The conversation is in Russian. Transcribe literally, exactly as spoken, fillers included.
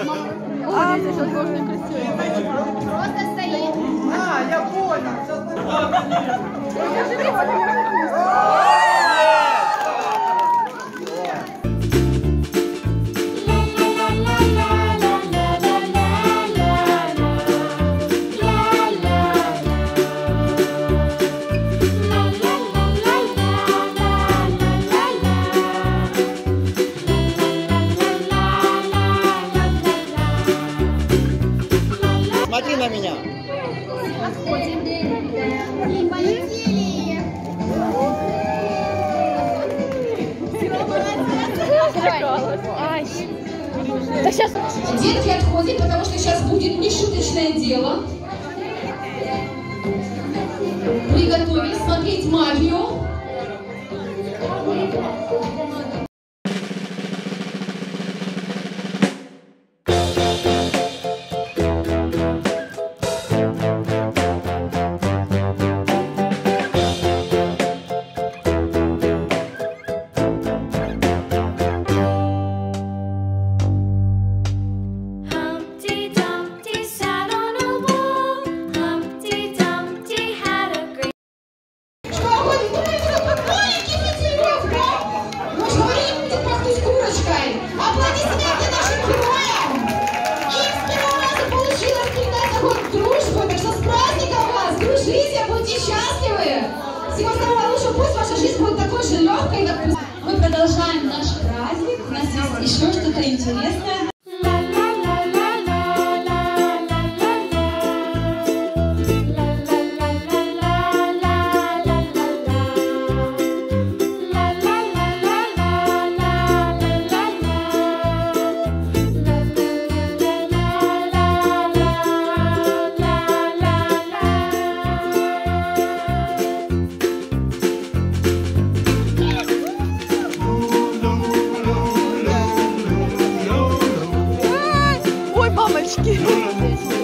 О, здесь сейчас должен красиво. Просто стоит. А, я понял. Смотри на меня. Отходим. И полетели. Ай. Да сейчас. Детки, отходим, потому что сейчас будет нешуточное дело. Приготовились смотреть магию. Аплодисменты нашим героям! Их с первого раза получилось передать такую дружбу, так что с праздником вас! Дружите, будьте счастливы! Всего самого лучшего, пусть ваша жизнь будет такой же легкой, как пусть. Мы продолжаем наш праздник, у нас есть еще что-то интересное. Ой, мамочки.